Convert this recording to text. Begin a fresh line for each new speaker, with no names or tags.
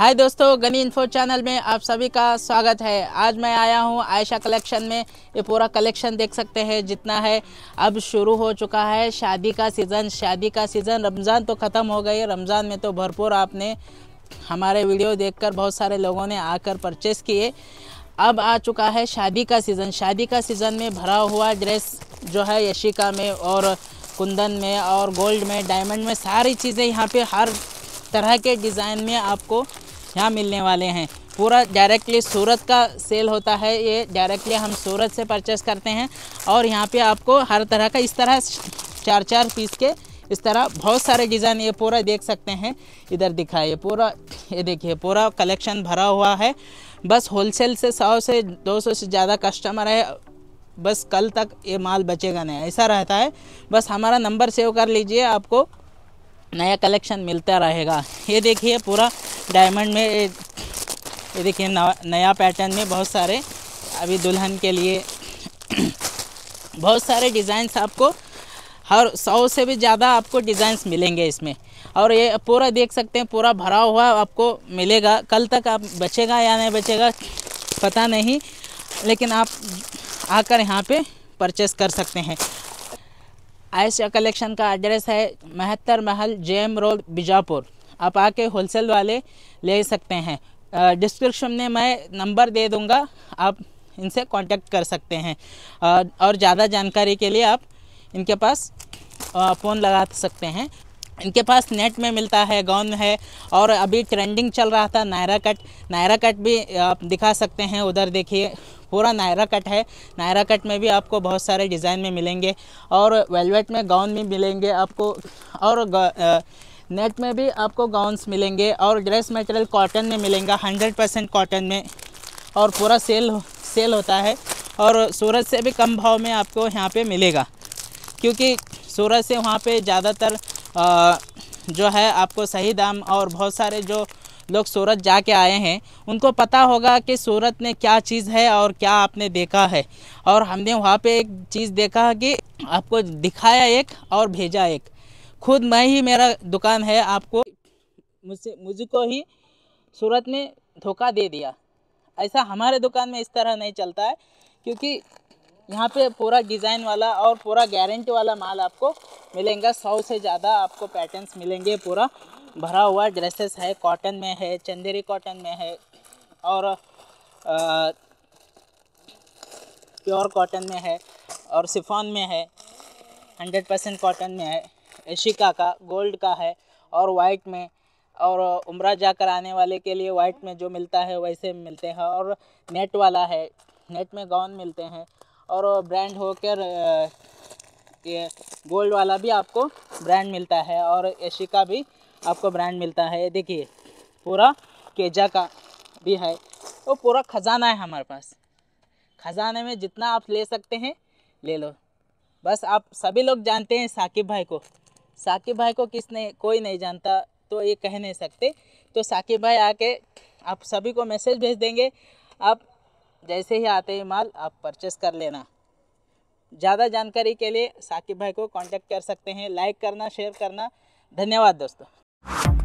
हाय दोस्तों, Ghani info channel में आप सभी का स्वागत है। आज मैं आया हूँ आयशा कलेक्शन में। ये पूरा कलेक्शन देख सकते हैं जितना है। अब शुरू हो चुका है शादी का सीज़न। रमज़ान तो ख़त्म हो गई। रमज़ान में तो भरपूर आपने हमारे वीडियो देखकर बहुत सारे लोगों ने आकर परचेस किए। अब आ चुका है शादी का सीज़न में भरा हुआ ड्रेस जो है यशिका में और कुंदन में और गोल्ड में, डायमंड में, सारी चीज़ें यहाँ पे हर तरह के डिज़ाइन में आपको यहाँ मिलने वाले हैं। पूरा डायरेक्टली सूरत का सेल होता है। ये डायरेक्टली हम सूरत से परचेस करते हैं और यहाँ पे आपको हर तरह का इस तरह 4-4 पीस के इस तरह बहुत सारे डिज़ाइन ये पूरा देख सकते हैं। इधर दिखाइए पूरा, ये देखिए पूरा कलेक्शन भरा हुआ है। बस होलसेल से 100 से 200 से ज़्यादा कस्टमर है। बस कल तक ये माल बचेगा नहीं, ऐसा रहता है। बस हमारा नंबर सेव कर लीजिए, आपको नया कलेक्शन मिलता रहेगा। ये देखिए पूरा डायमंड में, ये देखिए नया पैटर्न में बहुत सारे अभी दुल्हन के लिए बहुत सारे डिज़ाइंस आपको हर 100 से भी ज़्यादा आपको डिज़ाइंस मिलेंगे इसमें। और ये पूरा देख सकते हैं पूरा भरा हुआ आपको मिलेगा। कल तक आप बचेगा या नहीं बचेगा पता नहीं, लेकिन आप आकर यहाँ पे परचेस कर सकते हैं। आयशा कलेक्शन का एड्रेस है महत्तर महल, जेएम रोड, बीजापुर। आप आके होलसेल वाले ले सकते हैं। डिस्क्रिप्शन में मैं नंबर दे दूंगा, आप इनसे कांटेक्ट कर सकते हैं। और ज़्यादा जानकारी के लिए आप इनके पास फ़ोन लगा सकते हैं। इनके पास नेट में मिलता है, गाउन में है, और अभी ट्रेंडिंग चल रहा था नायरा कट भी आप दिखा सकते हैं। उधर देखिए पूरा नायरा कट है। नायरा कट में भी आपको बहुत सारे डिज़ाइन में मिलेंगे और वेलवेट में गाउन में मिलेंगे आपको, और नेट में भी आपको गाउन्स मिलेंगे, और ड्रेस मटेरियल कॉटन में मिलेगा 100% कॉटन में। और पूरा सेल होता है और सूरत से भी कम भाव में आपको यहाँ पे मिलेगा, क्योंकि सूरत से वहाँ पे ज़्यादातर जो है आपको सही दाम, और बहुत सारे जो लोग सूरत जाके आए हैं उनको पता होगा कि सूरत में क्या चीज़ है और क्या आपने देखा है। और हमने वहाँ पे एक चीज़ देखा कि आपको दिखाया एक और भेजा एक। खुद मैं ही, मेरा दुकान है, आपको मुझको ही सूरत में धोखा दे दिया। ऐसा हमारे दुकान में इस तरह नहीं चलता है, क्योंकि यहाँ पे पूरा डिज़ाइन वाला और पूरा गारंटी वाला माल आपको मिलेगा। 100 से ज़्यादा आपको पैटर्न्स मिलेंगे। पूरा भरा हुआ ड्रेसेस है, कॉटन में है, चंदेरी कॉटन में है, और प्योर कॉटन में है, और शिफॉन में है, 100% कॉटन में है, यशिका का, गोल्ड का है, और वाइट में, और उम्रा जाकर आने वाले के लिए वाइट में जो मिलता है वैसे मिलते हैं, और नेट वाला है, नेट में गाउन मिलते हैं, और ब्रांड होकर ये गोल्ड वाला भी आपको ब्रांड मिलता है, और यशिका भी आपको ब्रांड मिलता है। देखिए पूरा केजा का भी है। तो पूरा ख़जाना है हमारे पास। ख़जाने में जितना आप ले सकते हैं ले लो। बस आप सभी लोग जानते हैं साकिब भाई को कोई नहीं जानता, तो ये कह नहीं सकते। तो साकिब भाई आके आप सभी को मैसेज भेज देंगे, आप जैसे ही आते ही माल आप परचेस कर लेना। ज़्यादा जानकारी के लिए साकिब भाई को कांटेक्ट कर सकते हैं। लाइक करना, शेयर करना। धन्यवाद दोस्तों।